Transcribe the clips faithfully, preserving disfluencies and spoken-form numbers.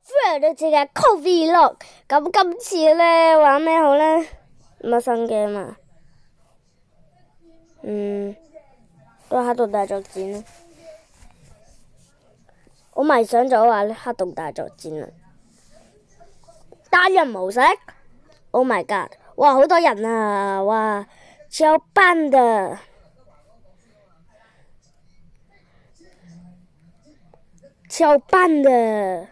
歡迎到自嘅 Coffee Vlog。咁今次咧玩咩好咧？乜新 game啊？嗯，都係黑洞大作戰啦。我咪想咗話黑洞大作戰啦。單人模式 ，Oh my god！ 哇，好多人啊！哇，超班的，超班的。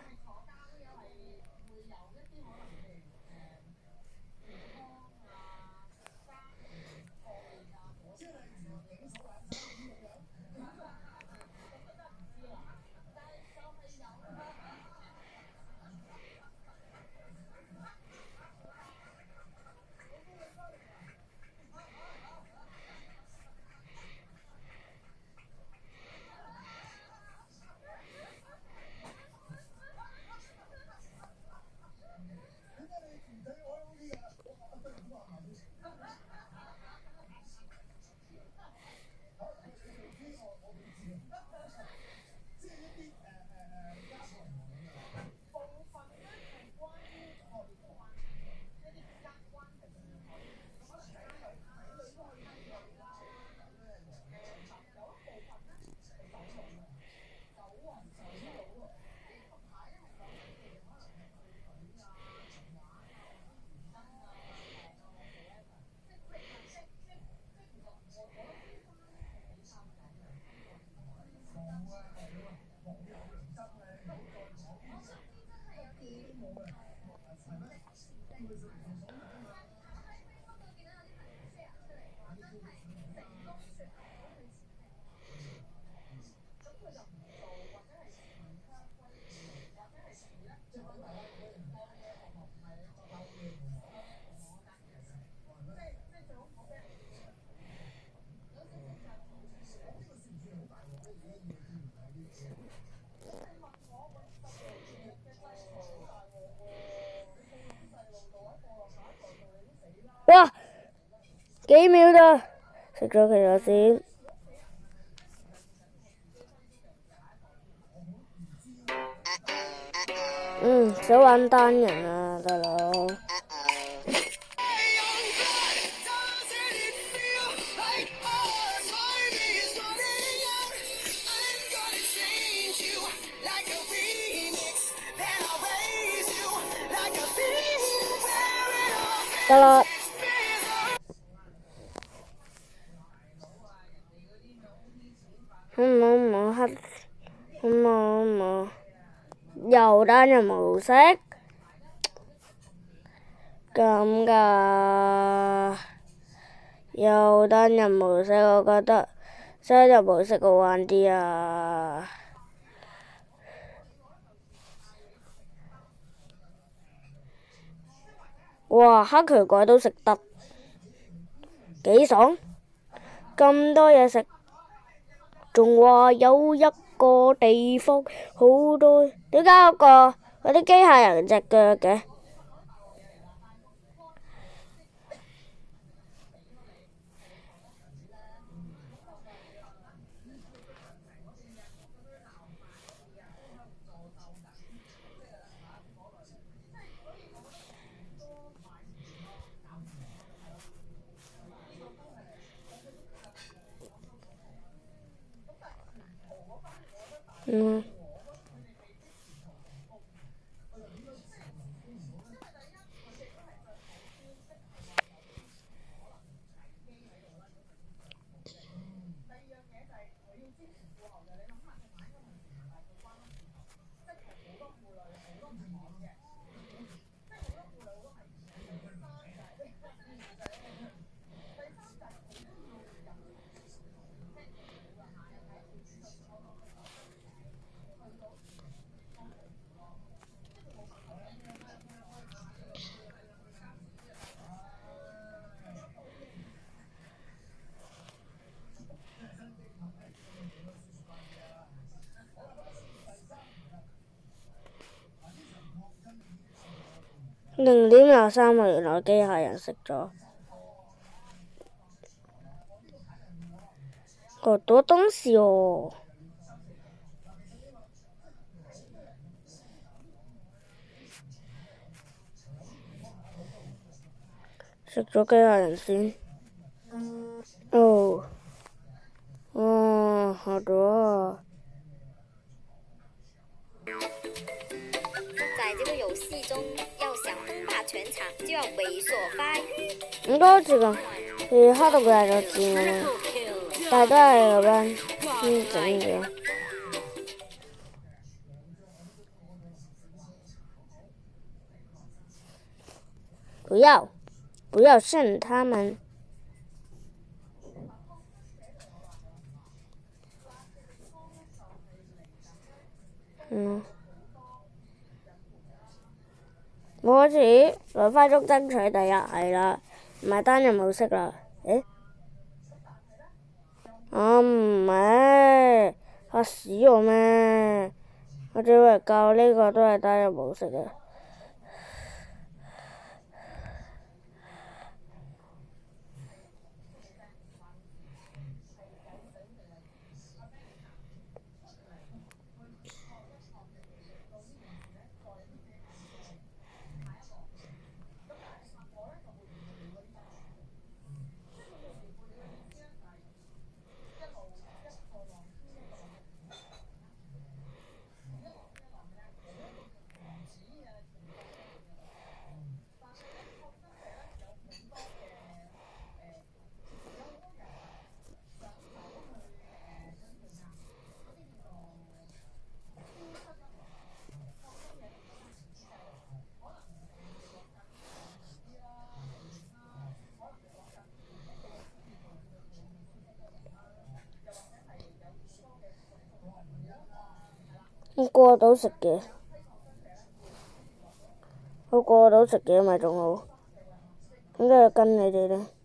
哇！幾秒咋？食咗佢咗先。嗯，想玩單人啊，大佬。得啦。好唔好唔好黑？好唔好唔好？又單人模式咁噶？又單人模式，我覺得雙人模式好玩啲啊！哇，黑奇怪都食得，幾爽！咁多嘢食，仲話有一個地方好多，點解嗰個嗰啲機械人隻腳嘅？嗯。零點廿三啊！原來機械人食咗好多東西哦。 食咗機械人先。哦，哇，好多啊！ 在這個遊戲中，要想稱霸全場，就要猥瑣發育。 應該好似咁，係黑到佢係個字咁，但係都係咁樣先整嘅。不要，不要剩他們。嗯。我開始來快速爭取第一係啦，唔係單人模式啦。誒？啊唔係嚇死我咩？我以為教呢個都係單人模式嘅。我過到食嘅，我過到食嘅咪仲好，點解要跟你哋呢？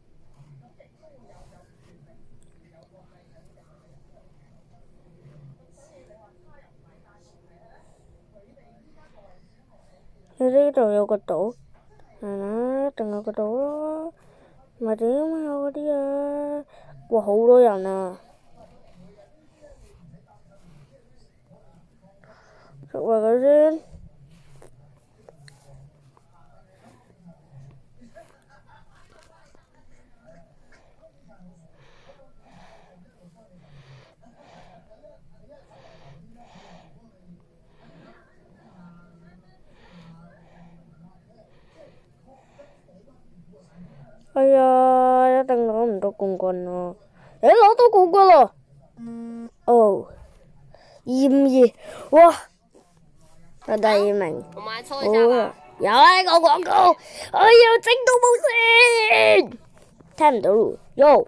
你呢度有個島，係啦，一定有個島咯，唔係點有嗰啲啊？哇，好多人啊！食埋佢先。哎呀，一定攞唔到冠軍咯！誒，攞到冠軍咯！哦，二五二，哇！我第二名。 我們來抽一下吧。 有啊，呢個廣告，哎呀，整到冇線，聽唔到咯，喲！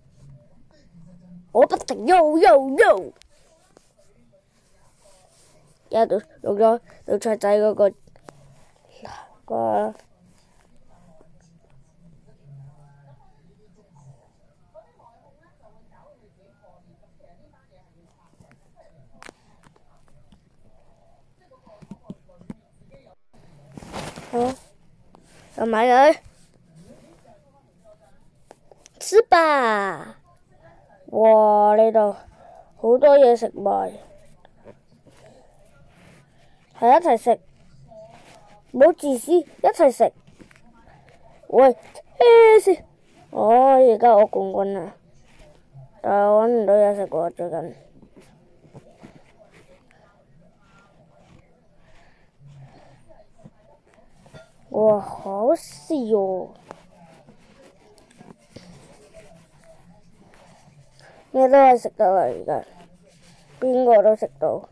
我不停喲喲喲，而家到到咗到雀仔嗰個個。好，就買佢，吃吧！哇，呢度好多嘢食埋，係一齊食，唔好自私，一齊食。喂，誒先，哦，而家我冠軍啦，但係我揾唔到嘢食喎最近。哇，好笑喎！咩都係食得啦，而家邊個都食到。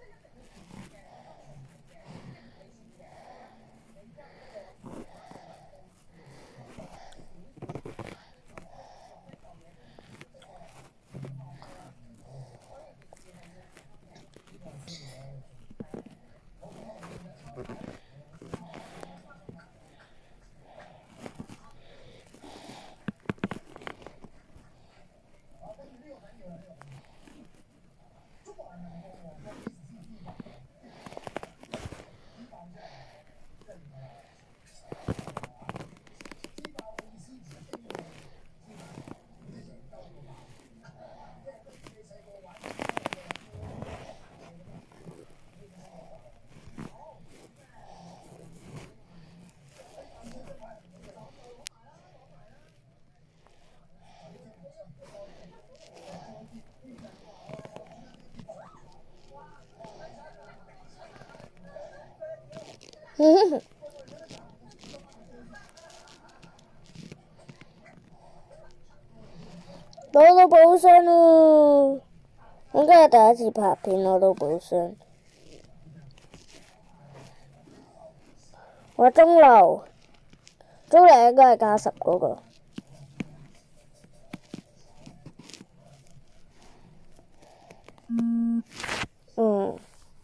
攞到寶箱咯！我今日第一次拍片攞到寶箱。我中流，中流應該係加十嗰個。嗯。嗯。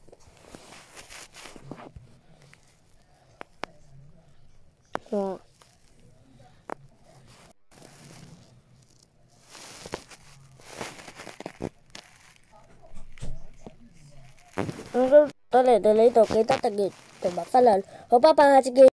嗯。咁都嚟到呢度，記得訂閱同埋分享。好，拜拜，下次見。